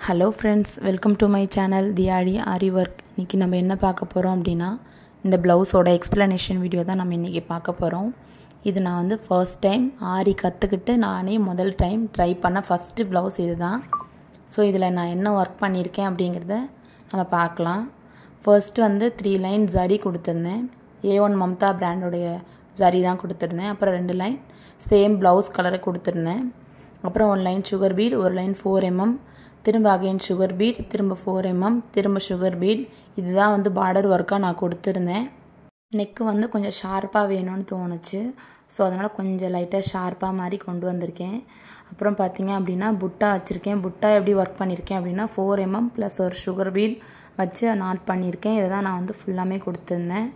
Hello friends, welcome to my channel diyazhiaariwork. இன்னைக்கு நம்ம என்ன பார்க்க போறோம் அப்படினா இந்த ப்ளவுஸோட எக்ஸ்பிளனேஷன் வீடியோ தான் நம்ம இன்னைக்கு பார்க்க போறோம். இது நான் வந்து ஃபர்ஸ்ட் டைம் ஆரி கத்துக்கிட்டு நானே முதல் டைம் ட்ரை பண்ண ஃபர்ஸ்ட் ப்ளவுஸ் இதுதான். சோ இதுல நான் என்ன வர்க் பண்ணிருக்கேன் அப்படிங்கறத நம்ம பார்க்கலாம். ஃபர்ஸ்ட் வந்து 3 லைன் ஜரி கொடுத்திருந்தேன். A1 மம்தா பிராண்டோட ஜரி தான் கொடுத்திருந்தேன். அப்புறம் 2 லைன் சேம் ப்ளவுஸ் கலரை கொடுத்திருந்தேன். அப்புறம் 1 line sugar bead, 1 line 4 mm, திரும்ப அகைன் sugar bead, திரும்ப 4 mm, திரும்ப sugar bead. இதுதான் வந்து border work நான் கொடுத்திருந்தேன். நெக் வந்து கொஞ்சம் ஷார்ப்பா வேணும்னு தோணுச்சு. சோ அதனால கொஞ்சம் லைட்டா ஷார்ப்பா மாதிரி கொண்டு வந்திருக்கேன். அப்புறம் பாத்தீங்க அப்படினா புட்டா வச்சிருக்கேன். புட்டா எப்படி வர்க் பண்ணிருக்கேன் அப்படினா 4 mm plus ஒரு sugar bead வச்சு நாட் பண்ணிருக்கேன். இத தான் நான் வந்து ஃபுல்லாமே கொடுத்திருந்தேன்.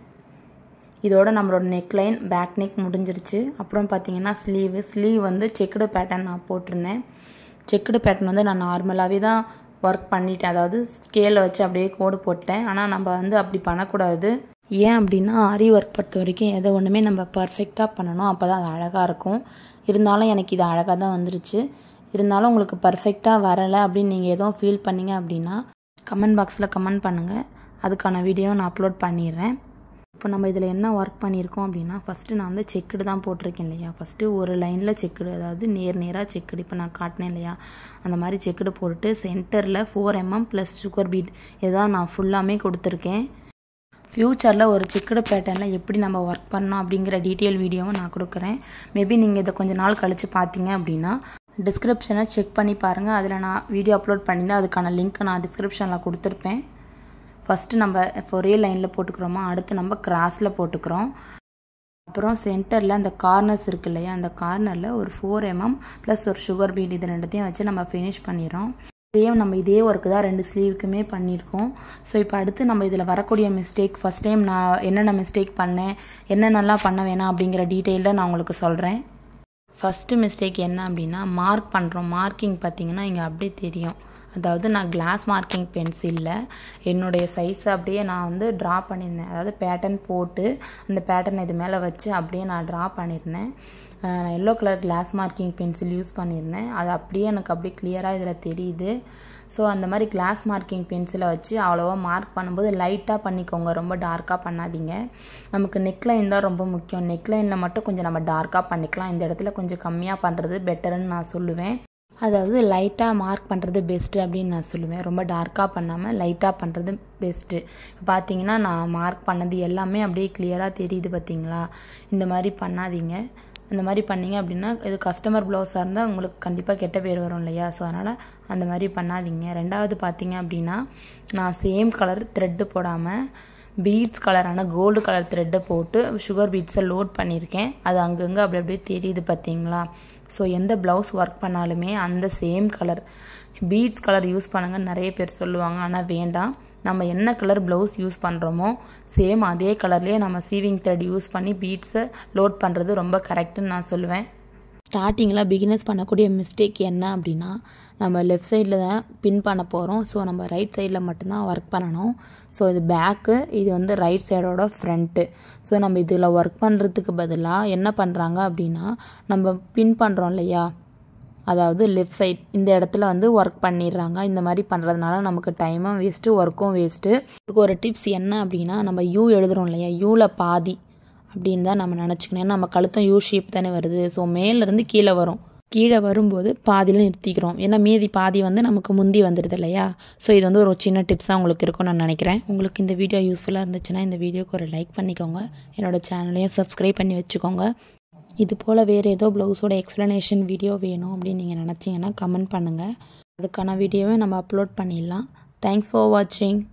இதோட நம்மளோட நெக் லைன் பேக் நெக் முடிஞ்சிருச்சு. அப்புறம் பாத்தீங்கன்னா ஸ்லீவ் வந்து செக்குடு பேட்டர்ன் நான் போட்டுருந்தேன். செக்குடு பேட்டர்ன் வந்து நான் நார்மலாவே தான் வர்க் பண்ணிட்டேன். அதாவது ஸ்கேல்ல வச்சு அப்படியே கோடு போட்டேன். ஆனா நம்ம வந்து அப்படி பண்ண கூடாது. ஏன் அப்படினா ஆரி வர்க் பொறுத்த வரைக்கும் எதை ஒண்ணுமே நம்ம பெர்ஃபெக்ட்டா பண்ணனும். அப்பதான் அது அழகா இருக்கும். இருந்தாலும் எனக்கு இது அழகா தான் வந்துருச்சு. இருந்தாலும் உங்களுக்கு பெர்ஃபெக்ட்டா வரல அப்படி நீங்க ஏதோ ஃபீல் பண்ணீங்க அப்படினா கமெண்ட் பாக்ஸ்ல கமெண்ட் பண்ணுங்க. அதுக்கான வீடியோ நான் அப்லோட் பண்ணிறேன். இப்போ நம்ம இதில் என்ன ஒர்க் பண்ணியிருக்கோம் அப்படின்னா ஃபஸ்ட்டு நான் வந்து செக்குடு தான் போட்டிருக்கேன் இல்லையா. ஃபஸ்ட்டு ஒரு லைனில் செக்குடு, அதாவது நேராக செக்குடு இப்போ நான் காட்டினேன் இல்லையா, அந்த மாதிரி செக்குடு போட்டுட்டு சென்டரில் 4 mm ப்ளஸ் சுகர் பீட் இதான் நான் ஃபுல்லாமே கொடுத்துருக்கேன். ஃப்யூச்சரில் ஒரு செக்குடு பேட்டர்னில் எப்படி நம்ம ஒர்க் பண்ணோம் அப்படிங்கிற டீட்டெயில் வீடியோவும் நான் கொடுக்குறேன். மேபி நீங்கள் இதை கொஞ்சம் நாள் கழித்து பார்த்தீங்க அப்படின்னா டிஸ்கிரிப்ஷனை செக் பண்ணி பாருங்கள். அதில் நான் வீடியோ அப்லோட் பண்ணியிருந்தேன். அதுக்கான லிங்க் நான் டிஸ்கிரிப்ஷனில் கொடுத்துருப்பேன். ஃபர்ஸ்ட் நம்ம ஒரே லைன்ல போட்டுக்கறோமா, அடுத்து நம்ம கிராஸ்ல போட்டுக்கறோம். அப்புறம் சென்டர்ல அந்த கார்னர்ஸ் இருக்கு இல்லையா, அந்த கார்னர்ல ஒரு 4 mm ப்ளஸ் ஒரு சுகர் பீட் இது ரெண்டுத்தையும் வச்சு நம்ம ஃபினிஷ் பண்ணிரோம். நம்ம இதே வர்க் தான் ரெண்டு ஸ்லீவுக்குமே பண்ணியிருக்கோம். ஸோ இப்போ அடுத்து நம்ம இதில் வரக்கூடிய மிஸ்டேக், ஃபர்ஸ்ட் டைம் நான் என்னென்ன மிஸ்டேக் பண்ணேன், என்னென்னலாம் பண்ண வேணாம் அப்படிங்கிற டீட்டெயிலில் நான் உங்களுக்கு சொல்கிறேன். ஃபஸ்ட்டு மிஸ்டேக் என்ன அப்படின்னா மார்க் பண்ணுறோம். மார்க்கிங் பார்த்தீங்கன்னா இங்கே அப்படியே தெரியும். அதாவது நான் கிளாஸ் மார்க்கிங் பென்சிலில் என்னுடைய சைஸை அப்படியே நான் வந்து ட்ரா பண்ணியிருந்தேன். அதாவது பேட்டர்ன் போட்டு அந்த பேட்டர்ன் இது மேலே வச்சு அப்படியே நான் ட்ரா பண்ணியிருந்தேன். நான் yellow colour glass marking pencil use பண்ணியிருந்தேன். அது அப்படியே எனக்கு அப்படியே கிளியராக இதில் தெரியுது. ஸோ அந்த மாதிரி கிளாஸ் மார்க்கிங் பென்சிலை வச்சு அவ்வளோவா மார்க் பண்ணும்போது லைட்டாக பண்ணிக்கோங்க, ரொம்ப டார்க்காக பண்ணாதீங்க. நமக்கு நெக்லைன் தான் ரொம்ப முக்கியம். நெக்லைனில் மட்டும் கொஞ்சம் நம்ம டார்க்காக பண்ணிக்கலாம். இந்த இடத்துல கொஞ்சம் கம்மியாக பண்ணுறது பெட்டர்ன்னு நான் சொல்லுவேன். அதாவது லைட்டாக மார்க் பண்ணுறது பெஸ்ட்டு அப்படின்னு நான் சொல்லுவேன். ரொம்ப டார்க்காக பண்ணாமல் லைட்டாக பண்ணுறது பெஸ்ட்டு. இப்போ பார்த்தீங்கன்னா நான் மார்க் பண்ணது எல்லாமே அப்படியே கிளியராக தெரியுது பார்த்தீங்களா. இந்த மாதிரி பண்ணாதீங்க. அந்த மாதிரி பண்ணிங்க அப்படின்னா இது கஸ்டமர் ப்ளவுஸாக இருந்தால் உங்களுக்கு கண்டிப்பாக கெட்ட பேர் வரும் இல்லையா. ஸோ அதனால் அந்த மாதிரி பண்ணாதீங்க. ரெண்டாவது பார்த்தீங்க அப்படின்னா நான் சேம் கலர் த்ரெட்டு போடாமல் பீட்ஸ் கலரான கோல்டு கலர் த்ரெட்டை போட்டு சுகர் பீட்ஸை லோட் பண்ணியிருக்கேன். அது அங்கங்கே அப்படி அப்படியே தெரியுது பார்த்தீங்களா. ஸோ எந்த ப்ளவுஸ் ஒர்க் பண்ணாலுமே அந்த same colour beads colour use பண்ணுங்கன்னு நிறைய பேர் சொல்லுவாங்க. ஆனால் வேண்டாம், நம்ம என்ன கலர் ப்ளவுஸ் யூஸ் பண்ணுறோமோ சேம் அதே கலர்லேயே நம்ம சீவிங் த்ரெட் யூஸ் பண்ணி பீட்ஸை லோட் பண்ணுறது ரொம்ப கரெக்டுன்னு நான் சொல்லுவேன். ஸ்டார்டிங்கில் பிகினர்ஸ் பண்ணக்கூடிய மிஸ்டேக் என்ன அப்படின்னா நம்ம லெஃப்ட் சைடில் தான் பின் பண்ண போகிறோம். ஸோ நம்ம ரைட் சைடில் மட்டும்தான் ஒர்க் பண்ணணும். ஸோ இது பேக்கு, இது வந்து ரைட் சைடோட ஃப்ரண்ட்டு. ஸோ நம்ம இதில் ஒர்க் பண்ணுறதுக்கு பதிலாக என்ன பண்ணுறாங்க அப்படின்னா நம்ம பின் பண்ணுறோம் இல்லையா, அதாவது லெஃப்ட் சைட் இந்த இடத்துல வந்து ஒர்க் பண்ணிடுறாங்க. இந்த மாதிரி பண்ணுறதுனால நமக்கு டைமும் வேஸ்ட்டு, ஒர்க்கும் வேஸ்ட்டு. இதுக்கு ஒரு டிப்ஸ் என்ன அப்படின்னா நம்ம யூ எழுதுகிறோம் இல்லையா, யூவில் பாதி அப்படின்னு தான் நம்ம நினச்சிக்கணும். நம்ம கழுத்தம் யூ ஷேப் தானே வருது. ஸோ மேலேருந்து கீழே வரும். கீழே வரும்போது பாதியில் நிறுத்திக்கிறோம். ஏன்னா மீதி பாதி வந்து நமக்கு முந்தி வந்துடுது இல்லையா. ஸோ இது வந்து ஒரு சின்ன டிப்ஸாக உங்களுக்கு இருக்கும்னு நான் நினைக்கிறேன். உங்களுக்கு இந்த வீடியோ யூஸ்ஃபுல்லாக இருந்துச்சுன்னா இந்த வீடியோக்கு ஒரு லைக் பண்ணிக்கோங்க. என்னோடய சேனலையும் சப்ஸ்கிரைப் பண்ணி வச்சுக்கோங்க. இது போல் வேறு ஏதோ ப்ளவுஸோட எக்ஸ்ப்ளனேஷன் வீடியோ வேணும் அப்படின்னு நீங்கள் நினச்சிங்கன்னா கமெண்ட் பண்ணுங்கள். அதுக்கான வீடியோவை நம்ம அப்லோட் பண்ணிடலாம். தேங்க்ஸ் ஃபார் வாட்சிங்.